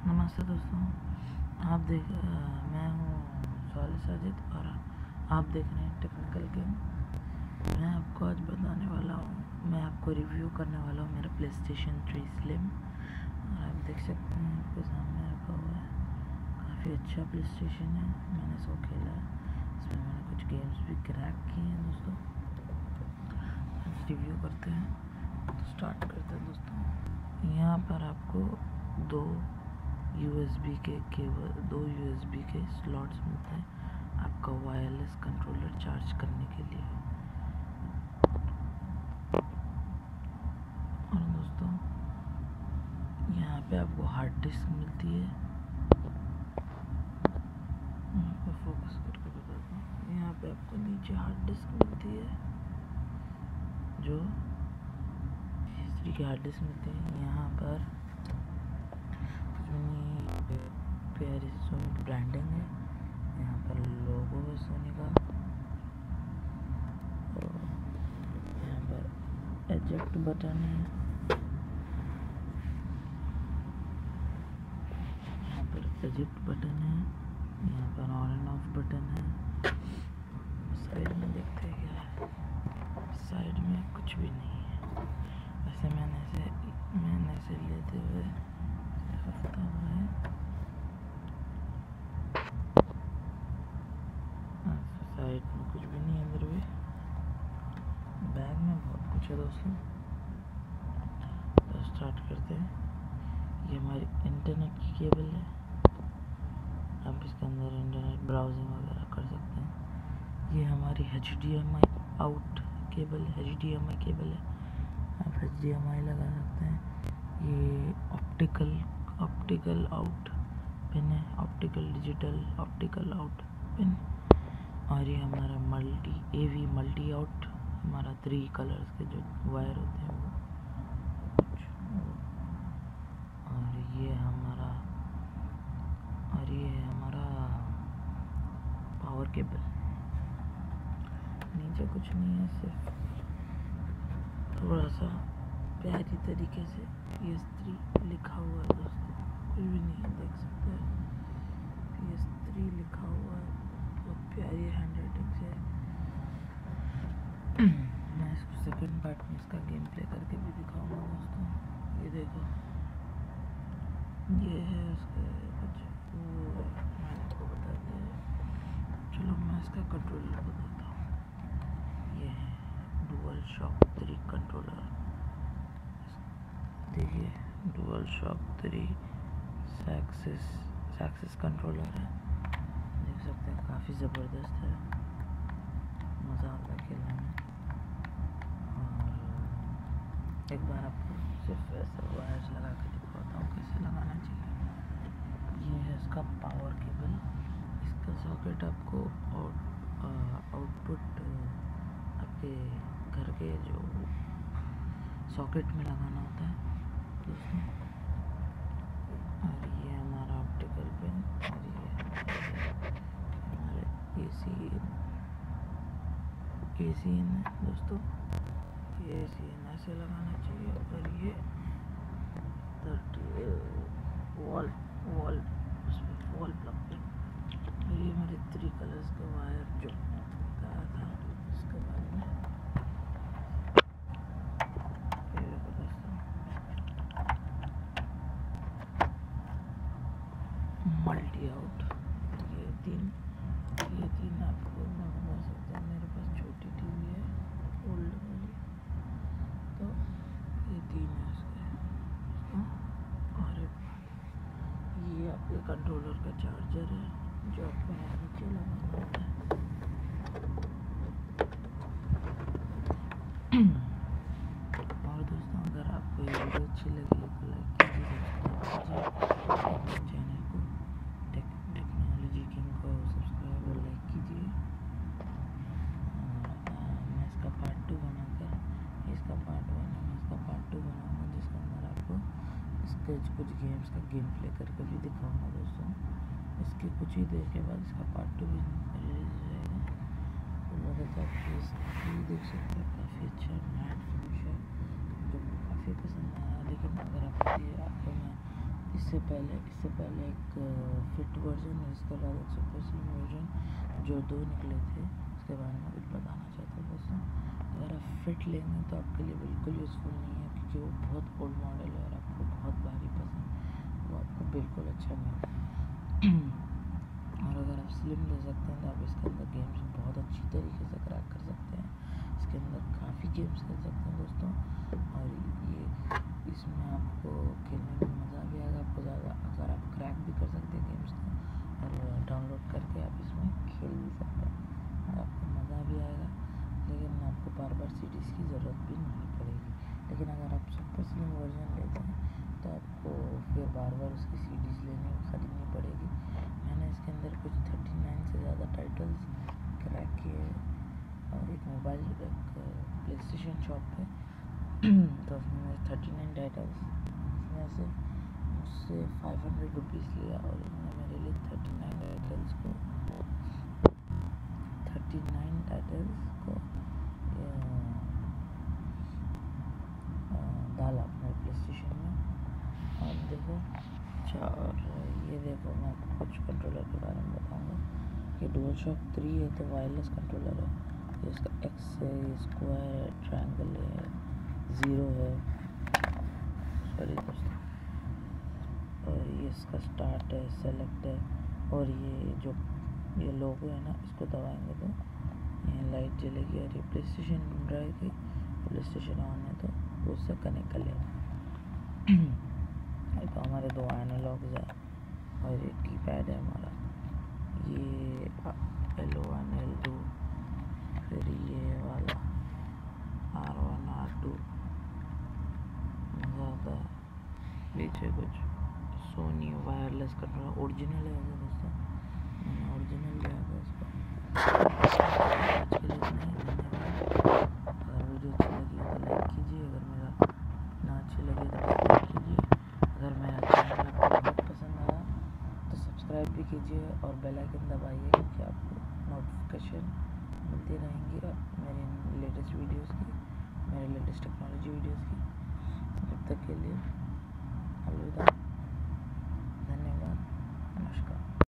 नमस्ते दोस्तों, मैं हूँ सालिह साजिद और आप देख रहे हैं टेक्निकल गेम। मैं आपको आज बताने वाला हूँ, मैं आपको रिव्यू करने वाला हूँ मेरा PlayStation 3 स्लिम। और आप देख सकते हैं आपके सामने रखा हुआ है, काफ़ी अच्छा PlayStation है। मैंने इसको खेला है, इसमें मैंने कुछ गेम्स भी क्रैक किए हैं दोस्तों। आज रिव्यू करते हैं, तो स्टार्ट करते हैं दोस्तों। यहाँ पर आपको दो USB के स्लॉट्स मिलते हैं आपका वायरलेस कंट्रोलर चार्ज करने के लिए। और दोस्तों यहाँ पे आपको हार्ड डिस्क मिलती है, यहाँ पे फोकस करके बताता हूँ। यहाँ पे आपको नीचे हार्ड डिस्क मिलती है, जो हिस्ट्री की हार्ड डिस्क मिलती है। यहाँ पर प्यारी सोनी की ब्रांडिंग है, यहाँ पर लोगो है सोनी का। और यहाँ पर एजेक्ट बटन है, यहाँ पर एजेक्ट बटन है, यहाँ पर ऑन एंड ऑफ बटन है। साइड में देखते हैं क्या है, साइड में कुछ भी नहीं है। वैसे मैंने इसे लेते हुए हफ्ता हुआ है। साइड में कुछ भी नहीं है, अंदर भी बैग में बहुत कुछ है दोस्तों। तो स्टार्ट करते हैं। ये हमारी इंटरनेट की केबल है, आप इसके अंदर इंटरनेट ब्राउजिंग वगैरह कर सकते हैं। ये हमारी HDMI आउट केबल है, HDMI केबल है, आप HDMI लगा सकते हैं। ये ऑप्टिकल आउट पिन है, optical digital optical out pin. और ये हमारा AV मल्टी आउट, हमारा 3 कलर्स के जो वायर होते हैं वो। और ये हमारा पावर केबल। नीचे कुछ नहीं है, सिर्फ थोड़ा सा प्यारी तरीके से PS3 लिखा हुआ है दोस्तों, कुछ भी नहीं है, देख सकते हैं PS3 लिखा हुआ है, बहुत प्यारी हैंड राइटिंग से। मैं इसको सेकंड पार्ट में इसका गेम प्ले करके भी दिखाऊंगा दोस्तों। ये देखो, ये है उसके कुछ वो मैंने आपको बता दिया। चलो मैं इसका कंट्रोलर बताता हूँ। ये है DualShock 3 कंट्रोलर। देखिए, DualShock 3 एक्सिस कंट्रोलर है, देख सकते हैं, काफ़ी ज़बरदस्त है, मज़ा आता है खेलने में। और एक बार आपको सिर्फ ऐसा वायर्स लगा के दिखाता हूँ कैसे लगाना चाहिए। ये है इसका पावर केबल, इसका सॉकेट आपको आउटपुट आपके घर के जो सॉकेट में लगाना होता है दोस्तों। और ये हमारा ऑप्टिकल पिन, और ये हमारे AC इन है दोस्तों। ये AC इन ऐसे लगाना चाहिए। और ये 30 वॉल प्लग पिन। और ये हमारे 3 कलर्स के वायर जो बताया था इसके बारे में। ये देखो दोस्तों, मल्टी आउट। ये तीन आपको मैं बता सकता हूँ। मेरे पास छोटी टीवी है, ओल्ड वाली, तो ये 3 है इसके। और ये आपके कंट्रोलर का चार्जर है, जो आपको नीचे लगाना होता है। और दोस्तों, अगर आपको ये वीडियो अच्छी लगी तो लाइक कीजिए, सब्सक्राइब कीजिए चैनल को, टेक्नोलॉजी किंग को सब्सक्राइब और लाइक कीजिए। और मैं इसका पार्ट 2 बनाऊँगा, जिसके अंदर आपको इसके कुछ गेम्स का गेम प्ले करके भी दिखाऊंगा दोस्तों। इसके कुछ ही देर के बाद इसका पार्ट 2 भी रिलीज हो जाएगा। तो लगातार प्लीज़ देख सकते हैं, काफ़ी अच्छा मैट फिनिश है, जो काफ़ी पसंद आया। लेकिन अगर आपको मैं इससे पहले एक फिट वर्जन है, इसके बाद एक सुपर स्लिम वर्जन जो 2 निकले थे, उसके बारे में कुछ बताना चाहते हैं दोस्तों। अगर आप फिट लेंगे तो आपके लिए बिल्कुल यूज़फुल नहीं है, क्योंकि वो बहुत ओल्ड मॉडल है और आपको बहुत भारी पसंद, वो आपको बिल्कुल अच्छा नहीं और अगर आप स्लिम ले सकते हैं तो आप इसके अंदर गेम्स बहुत अच्छी तरीके से क्रैक कर सकते हैं। इसके अंदर काफ़ी गेम्स खेल सकते हैं दोस्तों, और ये इसमें आपको खेलने में मज़ा भी आएगा आपको ज़्यादा। अगर आप क्रैक भी कर सकते हैं गेम्स को और डाउनलोड करके आप इसमें खेल भी सकते हैं और आपको मज़ा भी आएगा, लेकिन आपको बार बार CDs की ज़रूरत भी नहीं पड़ेगी। लेकिन अगर आप सुपर स्लिम वर्जन लेते हैं तो आपको फिर बार बार उसकी CDs खरीदनी पड़ेगी। मैंने इसके अंदर कुछ 39 से ज़्यादा टाइटल्स क्रैक किए और एक प्ले स्टेशन शॉप पे तो उसमें 39 टाइटल्स, इसमें से मुझसे 500 रुपीज़ लिया और इन्होंने मेरे लिए 39 टाइटल्स को डाला अपने प्ले स्टेशन में। आप देखो। अच्छा, और ये देखो, मैं आपको कुछ कंट्रोलर के बारे में बताऊंगा। ये DualShock 3 है तो वायरलेस कंट्रोलर है। ये इसका X है, स्क्वायर है, ट्रायंगल है, 0 है, सॉरी दोस्तों, और ये इसका स्टार्ट है, सेलेक्ट है, और ये लोगो है ना, इसको दबाएंगे तो ये लाइट जलेगी और ये प्ले स्टेशन ढूंढ रहा है कि प्ले स्टेशन ऑन है तो उससे कनेक्ट कर लेना। तो हमारे 2 एनालॉग्स है और एक कीपैड है हमारा, ये L1 L2, फिर ये वाला R1 R2, मज़ा आता है। पीछे कुछ सोनी वायरलेस कंट्रोलर ओरिजिनल है वैसे दोस्तों, मैंने ओरिजिनल लिया था इसको। आज के लिए इतना ही, धन्यवाद। अगर वीडियो अच्छी लगी तो लाइक कीजिए, अगर मेरा ना अच्छी लगी तो डिसलाइक कीजिए। अगर मेरा चैनल आपको बहुत पसंद आया तो सब्सक्राइब भी कीजिए और बेल आइकन दबाइए, क्योंकि आपको नोटिफिकेशन मिलती रहेंगी मेरे लेटेस्ट वीडियोस की, मेरे लेटेस्ट टेक्नोलॉजी वीडियोस की। तब तक के लिए अलविदा।